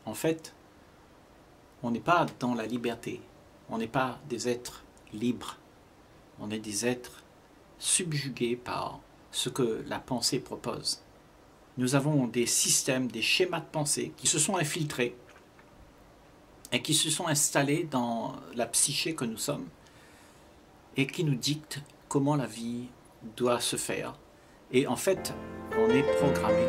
En fait, on n'est pas dans la liberté, on n'est pas des êtres libres, on est des êtres subjugués par ce que la pensée propose. Nous avons des systèmes, des schémas de pensée qui se sont infiltrés et qui se sont installés dans la psyché que nous sommes et qui nous dictent comment la vie doit se faire. Et en fait, on est programmé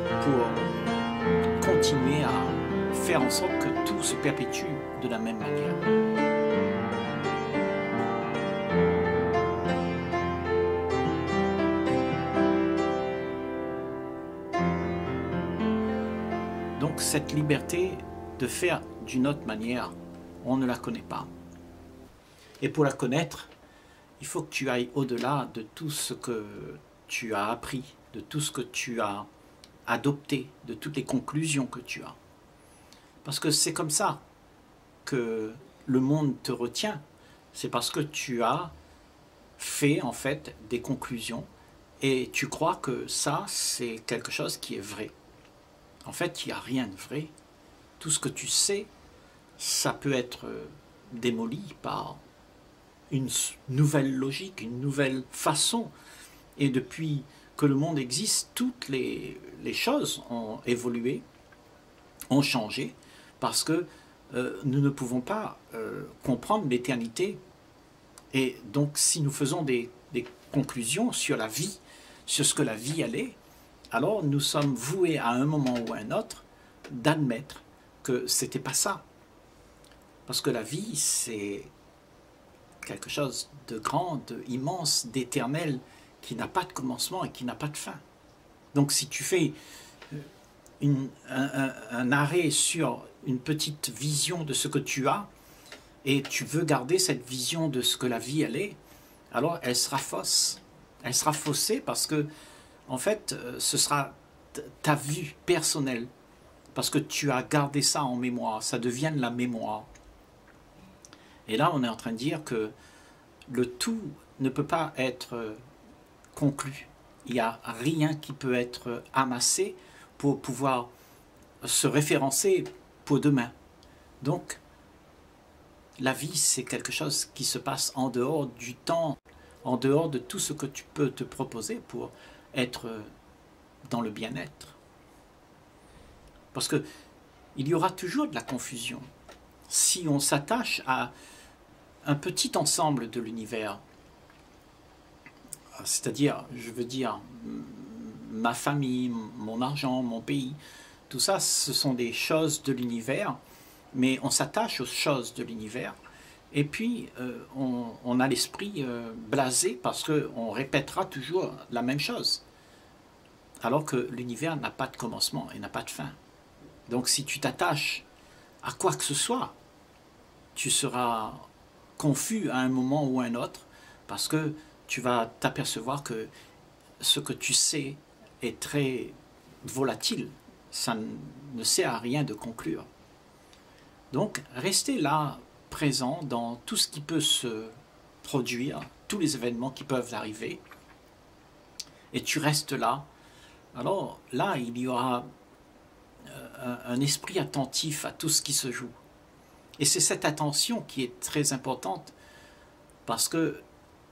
pour continuer à faire en sorte que tout se perpétue de la même manière. Donc cette liberté de faire d'une autre manière, on ne la connaît pas. Et pour la connaître, il faut que tu ailles au-delà de tout ce que tu as appris, de tout ce que tu as adopté, de toutes les conclusions que tu as. Parce que c'est comme ça que le monde te retient. C'est parce que tu as fait en fait des conclusions et tu crois que ça, c'est quelque chose qui est vrai. En fait, il n'y a rien de vrai. Tout ce que tu sais, ça peut être démoli par une nouvelle logique, une nouvelle façon. Et depuis que le monde existe, toutes les choses ont évolué, ont changé, parce que nous ne pouvons pas comprendre l'éternité. Et donc, si nous faisons des conclusions sur la vie, sur ce que la vie allait, alors nous sommes voués à un moment ou à un autre d'admettre que c'était pas ça. Parce que la vie, c'est quelque chose de grand, d'immense, d'éternel, qui n'a pas de commencement et qui n'a pas de fin. Donc si tu fais un arrêt sur une petite vision de ce que tu as, et tu veux garder cette vision de ce que la vie elle est, alors elle sera fausse. Elle sera faussée parce que, en fait, ce sera ta vue personnelle. Parce que tu as gardé ça en mémoire, ça devient de la mémoire. Et là, on est en train de dire que le tout ne peut pas être conclu. Il n'y a rien qui peut être amassé pour pouvoir se référencer pour demain. Donc, la vie, c'est quelque chose qui se passe en dehors du temps, en dehors de tout ce que tu peux te proposer pour être dans le bien-être. Parce que il y aura toujours de la confusion. Si on s'attache à un petit ensemble de l'univers, c'est-à-dire, je veux dire, ma famille, mon argent, mon pays, tout ça, ce sont des choses de l'univers, mais on s'attache aux choses de l'univers, et puis on a l'esprit blasé parce qu'on répétera toujours la même chose, alors que l'univers n'a pas de commencement et n'a pas de fin. Donc si tu t'attaches à quoi que ce soit, tu seras confus à un moment ou à un autre, parce que tu vas t'apercevoir que ce que tu sais est très volatile. Ça ne sert à rien de conclure. Donc, restez là, présent dans tout ce qui peut se produire, tous les événements qui peuvent arriver, et tu restes là. Alors là, il y aura un esprit attentif à tout ce qui se joue. Et c'est cette attention qui est très importante, parce que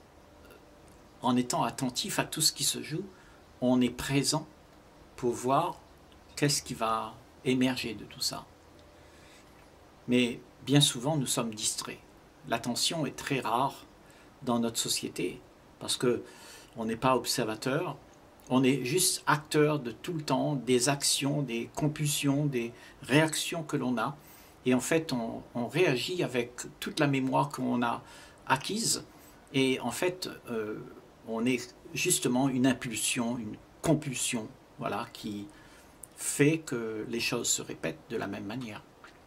en étant attentif à tout ce qui se joue, on est présent pour voir qu'est-ce qui va émerger de tout ça. Mais bien souvent, nous sommes distraits. L'attention est très rare dans notre société, parce qu'on n'est pas observateur, on est juste acteur de tout le temps, des actions, des compulsions, des réactions que l'on a. Et en fait, on réagit avec toute la mémoire qu'on a acquise. Et en fait, on est justement une impulsion, une compulsion, voilà, qui fait que les choses se répètent de la même manière.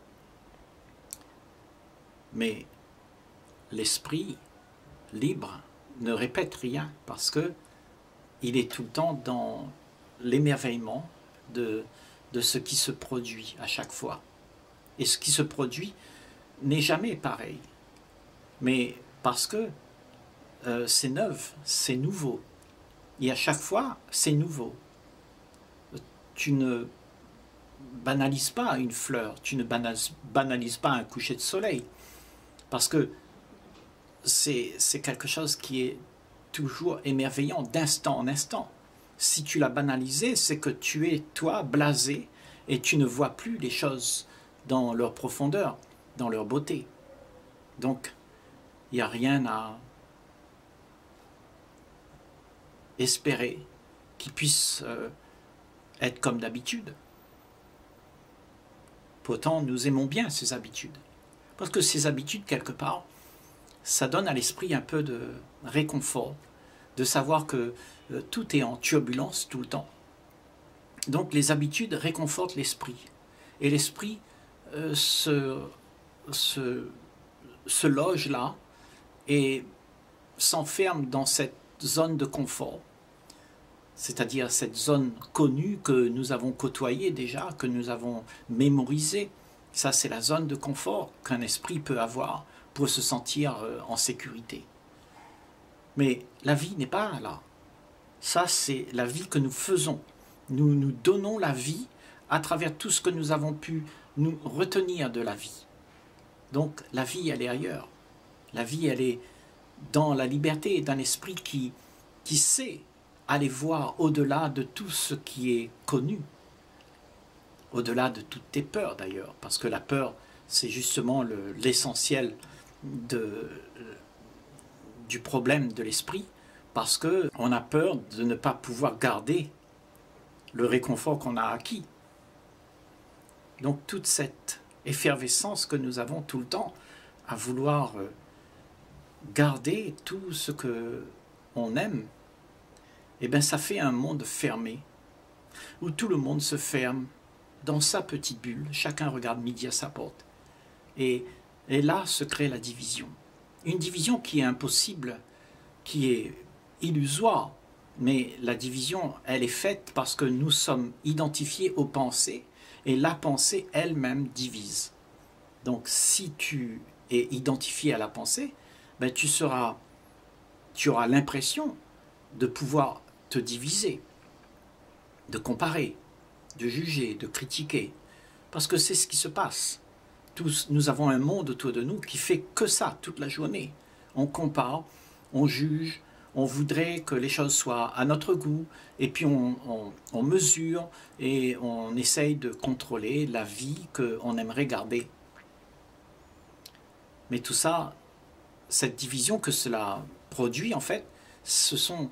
Mais l'esprit libre ne répète rien, parce que il est tout le temps dans l'émerveillement de ce qui se produit à chaque fois. Et ce qui se produit n'est jamais pareil. Mais parce que c'est neuf, c'est nouveau. Et à chaque fois, c'est nouveau. Tu ne banalises pas une fleur, tu ne banalises pas un coucher de soleil, parce que c'est quelque chose qui est toujours émerveillant d'instant en instant. Si tu l'as banalisé, c'est que tu es, toi, blasé, et tu ne vois plus les choses dans leur profondeur, dans leur beauté. Donc, il n'y a rien à espérer qui puisse être comme d'habitude. Pourtant, nous aimons bien ces habitudes. Parce que ces habitudes, quelque part, ça donne à l'esprit un peu de réconfort, de savoir que tout est en turbulence tout le temps. Donc les habitudes réconfortent l'esprit. Et l'esprit se loge là et s'enferme dans cette zone de confort. C'est-à-dire cette zone connue que nous avons côtoyée déjà, que nous avons mémorisée. Ça, c'est la zone de confort qu'un esprit peut avoir pour se sentir en sécurité. Mais la vie n'est pas là. Ça, c'est la vie que nous faisons. Nous nous donnons la vie à travers tout ce que nous avons pu nous retenir de la vie. Donc, la vie, elle est ailleurs. La vie, elle est dans la liberté d'un esprit qui sait aller voir au-delà de tout ce qui est connu. Au-delà de toutes tes peurs, d'ailleurs. Parce que la peur, c'est justement l'essentiel du problème de l'esprit, parce qu'on a peur de ne pas pouvoir garder le réconfort qu'on a acquis. Donc toute cette effervescence que nous avons tout le temps à vouloir garder tout ce qu'on aime, eh bien ça fait un monde fermé, où tout le monde se ferme dans sa petite bulle, chacun regarde midi à sa porte. Et là se crée la division. Une division qui est impossible, qui est illusoire, mais la division, elle est faite parce que nous sommes identifiés aux pensées, et la pensée elle-même divise. Donc si tu es identifié à la pensée, ben tu auras l'impression de pouvoir te diviser, de comparer, de juger, de critiquer, parce que c'est ce qui se passe. Tous, nous avons un monde autour de nous qui fait que ça toute la journée. On compare, on juge, on voudrait que les choses soient à notre goût, et puis on mesure et on essaye de contrôler la vie qu'on aimerait garder. Mais tout ça, cette division que cela produit, en fait, ce sont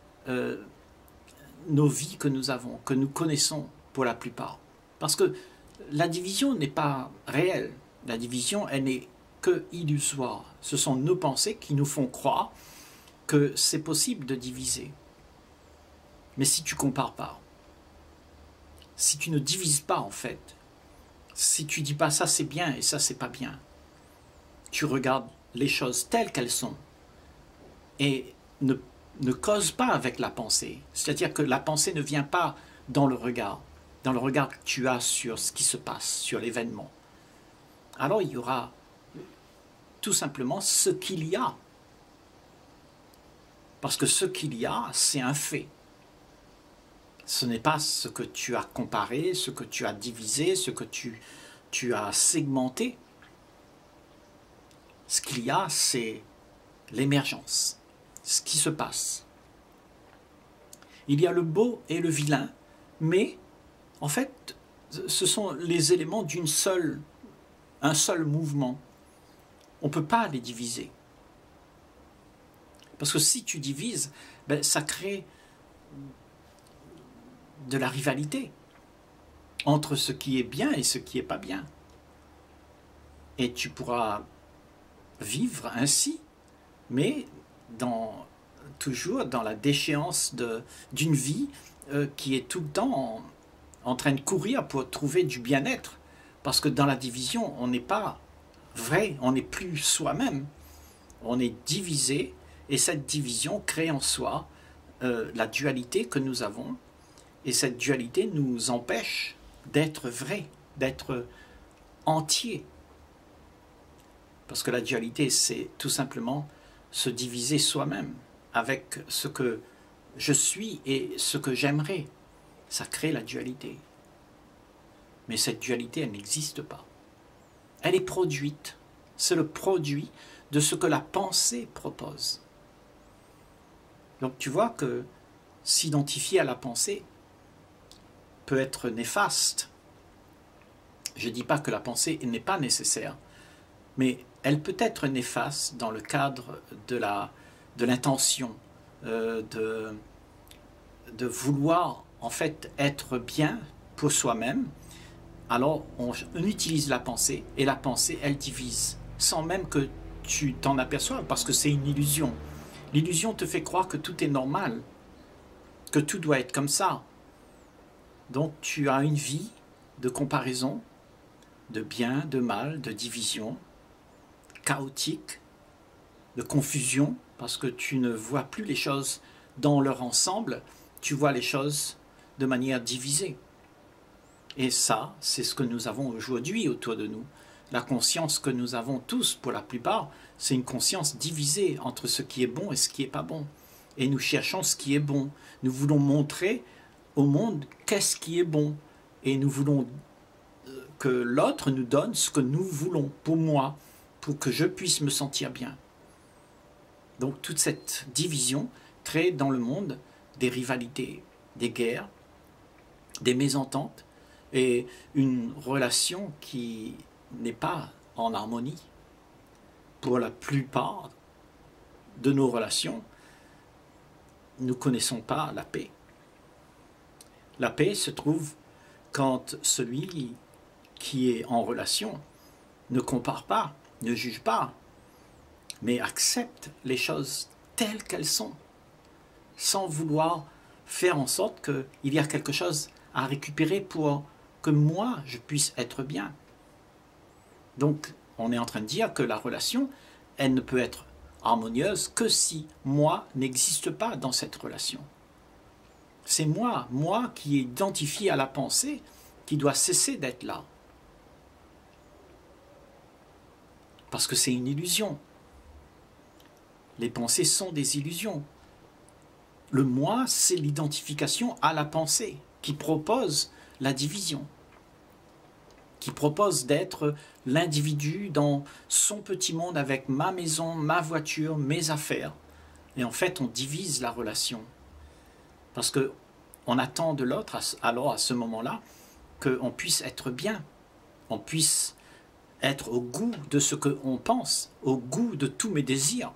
nos vies que nous avons, que nous connaissons pour la plupart. Parce que la division n'est pas réelle. La division, elle n'est que illusoire. Ce sont nos pensées qui nous font croire que c'est possible de diviser. Mais si tu ne compares pas, si tu ne divises pas en fait, si tu ne dis pas ça c'est bien et ça c'est pas bien, tu regardes les choses telles qu'elles sont et ne cause pas avec la pensée. C'est-à-dire que la pensée ne vient pas dans le regard que tu as sur ce qui se passe, sur l'événement. Alors il y aura tout simplement ce qu'il y a. Parce que ce qu'il y a, c'est un fait. Ce n'est pas ce que tu as comparé, ce que tu as divisé, ce que tu as segmenté. Ce qu'il y a, c'est l'émergence, ce qui se passe. Il y a le beau et le vilain, mais en fait, ce sont les éléments un seul mouvement. On ne peut pas les diviser. Parce que si tu divises, ben, ça crée de la rivalité entre ce qui est bien et ce qui n'est pas bien. Et tu pourras vivre ainsi, mais toujours dans la déchéance d'une vie qui est tout le temps en train de courir pour trouver du bien-être. Parce que dans la division, on n'est pas vrai, on n'est plus soi-même. On est divisé, et cette division crée en soi la dualité que nous avons. Et cette dualité nous empêche d'être vrai, d'être entier. Parce que la dualité, c'est tout simplement se diviser soi-même avec ce que je suis et ce que j'aimerais. Ça crée la dualité. Mais cette dualité, elle n'existe pas. Elle est produite. C'est le produit de ce que la pensée propose. Donc tu vois que s'identifier à la pensée peut être néfaste. Je ne dis pas que la pensée n'est pas nécessaire, mais elle peut être néfaste dans le cadre de l'intention, de vouloir en fait être bien pour soi-même. Alors on utilise la pensée, et la pensée, elle divise, sans même que tu t'en aperçoives, parce que c'est une illusion. L'illusion te fait croire que tout est normal, que tout doit être comme ça. Donc tu as une vie de comparaison, de bien, de mal, de division, chaotique, de confusion, parce que tu ne vois plus les choses dans leur ensemble, tu vois les choses de manière divisée. Et ça, c'est ce que nous avons aujourd'hui autour de nous. La conscience que nous avons tous, pour la plupart, c'est une conscience divisée entre ce qui est bon et ce qui n'est pas bon. Et nous cherchons ce qui est bon. Nous voulons montrer au monde qu'est-ce qui est bon. Et nous voulons que l'autre nous donne ce que nous voulons pour moi, pour que je puisse me sentir bien. Donc toute cette division crée dans le monde des rivalités, des guerres, des mésententes, et une relation qui n'est pas en harmonie. Pour la plupart de nos relations, nous ne connaissons pas la paix. La paix se trouve quand celui qui est en relation ne compare pas, ne juge pas, mais accepte les choses telles qu'elles sont, sans vouloir faire en sorte qu'il y a quelque chose à récupérer pour que moi, je puisse être bien. Donc, on est en train de dire que la relation, elle ne peut être harmonieuse que si moi n'existe pas dans cette relation. C'est moi qui est identifié à la pensée, qui doit cesser d'être là. Parce que c'est une illusion. Les pensées sont des illusions. Le moi, c'est l'identification à la pensée qui propose la division, qui propose d'être l'individu dans son petit monde avec ma maison, ma voiture, mes affaires. Et en fait, on divise la relation. Parce qu'on attend de l'autre, alors à ce moment-là, qu'on puisse être bien, on puisse être au goût de ce qu'on pense, au goût de tous mes désirs.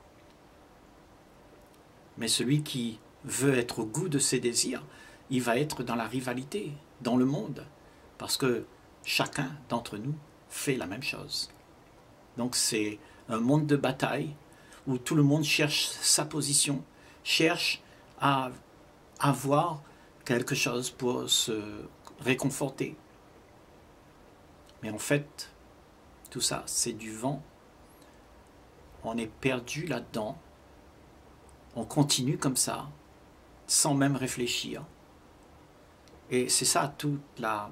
Mais celui qui veut être au goût de ses désirs, il va être dans la rivalité, dans le monde, parce que chacun d'entre nous fait la même chose. Donc c'est un monde de bataille où tout le monde cherche sa position, cherche à avoir quelque chose pour se réconforter. Mais en fait, tout ça, c'est du vent. On est perdu là-dedans. On continue comme ça, sans même réfléchir. Et c'est ça toute la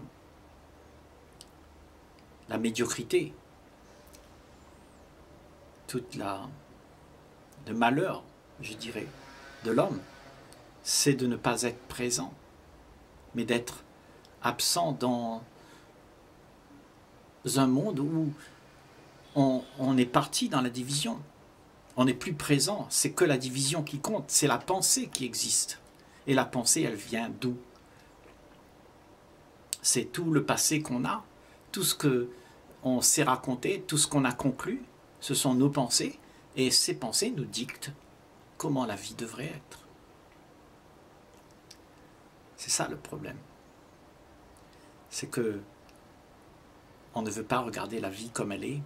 médiocrité, toute le malheur, je dirais, de l'homme, c'est de ne pas être présent, mais d'être absent dans un monde où on est parti dans la division. On n'est plus présent, c'est que la division qui compte, c'est la pensée qui existe. Et la pensée, elle vient d'où? C'est tout le passé qu'on a, tout ce qu'on s'est raconté, tout ce qu'on a conclu, ce sont nos pensées, et ces pensées nous dictent comment la vie devrait être. C'est ça le problème. C'est que on ne veut pas regarder la vie comme elle est,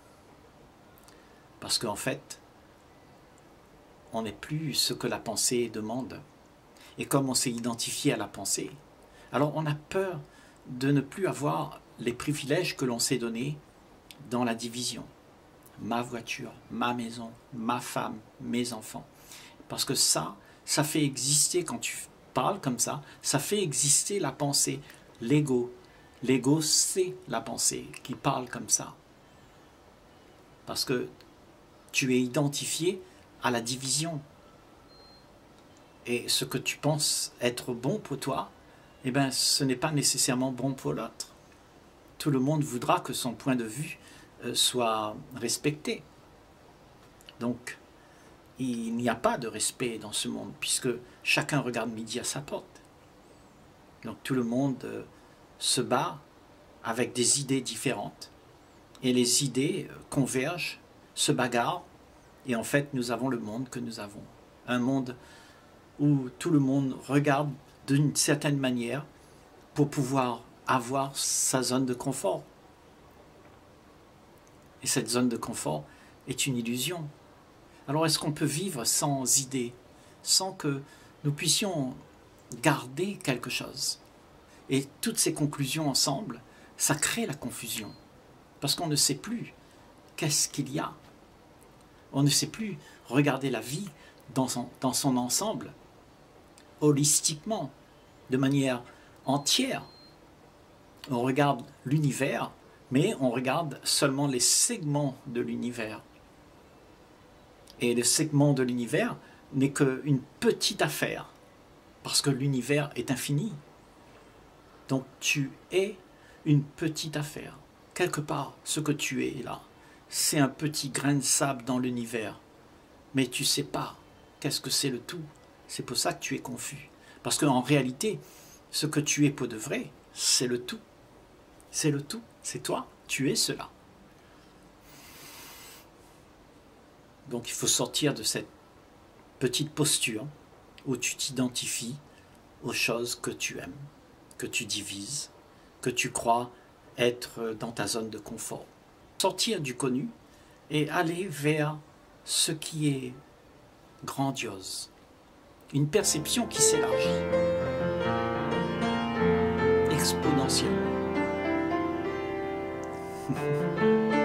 parce qu'en fait, on n'est plus ce que la pensée demande. Et comme on s'est identifié à la pensée, alors on a peur de ne plus avoir les privilèges que l'on s'est donnés dans la division. Ma voiture, ma maison, ma femme, mes enfants. Parce que ça fait exister, quand tu parles comme ça fait exister la pensée, l'ego. L'ego, c'est la pensée qui parle comme ça. Parce que tu es identifié à la division. Et ce que tu penses être bon pour toi, eh bien, ce n'est pas nécessairement bon pour l'autre. tout le monde voudra que son point de vue soit respecté. Donc, il n'y a pas de respect dans ce monde, puisque chacun regarde midi à sa porte. Donc tout le monde se bat avec des idées différentes, et les idées convergent, se bagarrent, et en fait nous avons le monde que nous avons. Un monde où tout le monde regarde d'une certaine manière pour pouvoir avoir sa zone de confort. Et cette zone de confort est une illusion. Alors est-ce qu'on peut vivre sans idées, sans que nous puissions garder quelque chose? Et toutes ces conclusions ensemble, ça crée la confusion. Parce qu'on ne sait plus qu'est-ce qu'il y a. On ne sait plus regarder la vie dans son ensemble, holistiquement, de manière entière. On regarde l'univers, mais on regarde seulement les segments de l'univers. Et le segment de l'univers n'est qu'une petite affaire, parce que l'univers est infini. Donc tu es une petite affaire. Quelque part, ce que tu es là, c'est un petit grain de sable dans l'univers. Mais tu ne sais pas qu'est-ce que c'est le tout. C'est pour ça que tu es confus. Parce qu'en réalité, ce que tu es pour de vrai, c'est le tout. C'est le tout. C'est toi. Tu es cela. Donc il faut sortir de cette petite posture où tu t'identifies aux choses que tu aimes, que tu divises, que tu crois être dans ta zone de confort. Sortir du connu et aller vers ce qui est grandiose. Une perception qui s'élargit exponentiellement.